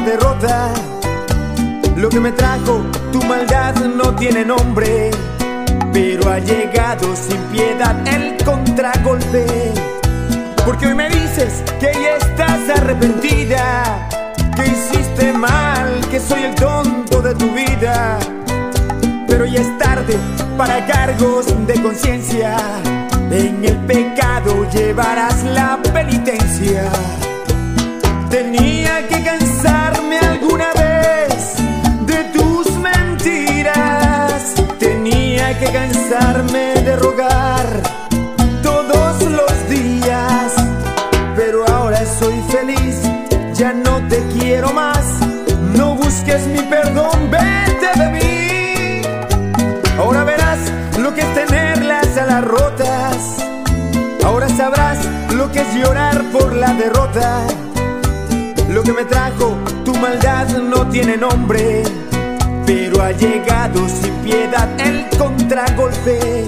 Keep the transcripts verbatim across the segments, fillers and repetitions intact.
derrota. Lo que me trajo tu maldad no tiene nombre, pero ha llegado sin piedad el contragolpe. Porque hoy me dices que ya estás arrepentida, que hiciste mal, que soy el tonto de tu vida. Pero ya es tarde para cargos de conciencia, en el pecado llevarás la penitencia. Tenía que cansarme alguna vez de tus mentiras, tenía que cansarme de rogar todos los días. Pero ahora soy feliz, ya no te quiero más, no busques mi perdón, vete de mí. Ahora verás lo que es tener las alas rotas, ahora sabrás lo que es llorar por la derrota. Lo que me trajo tu maldad no tiene nombre, pero ha llegado sin piedad el contragolpe.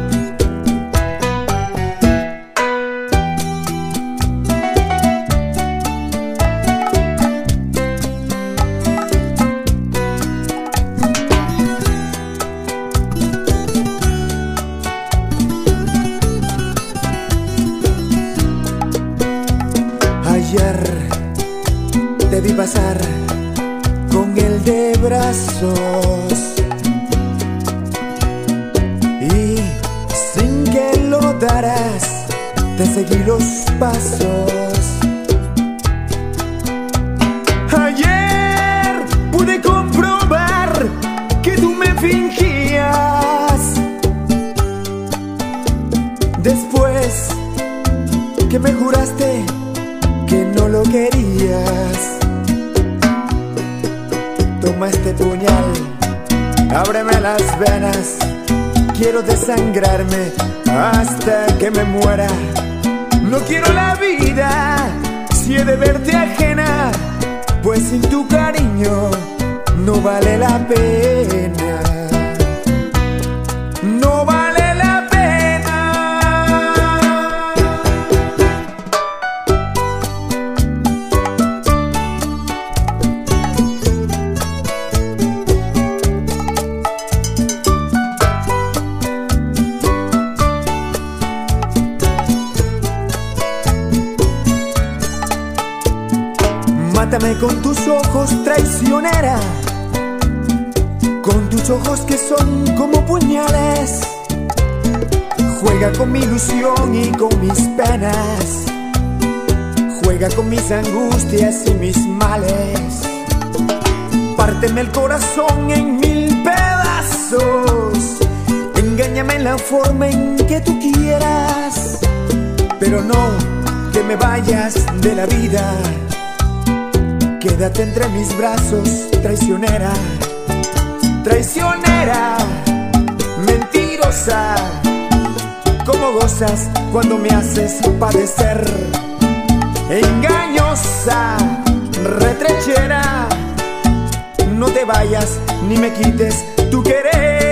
Ayer te vi pasar con el de brazos y sin que lo notaras te seguí los pasos. Ayer pude comprobar que tú me fingías, después que me juraste que no lo querías. Toma este puñal, ábreme las venas, quiero desangrarme hasta que me muera. No quiero la vida si he de verte ajena, pues sin tu cariño no vale la pena. No vale la pena. Mátame con tus ojos, traicionera, con tus ojos que son como puñales. Juega con mi ilusión y con mis penas, juega con mis angustias y mis males. Párteme el corazón en mil pedazos, engáñame en la forma en que tú quieras, pero no que me vayas de la vida. Quédate entre mis brazos, traicionera, traicionera, mentirosa. ¿Cómo gozas cuando me haces padecer? Engañosa, retrechera, no te vayas ni me quites tu querer.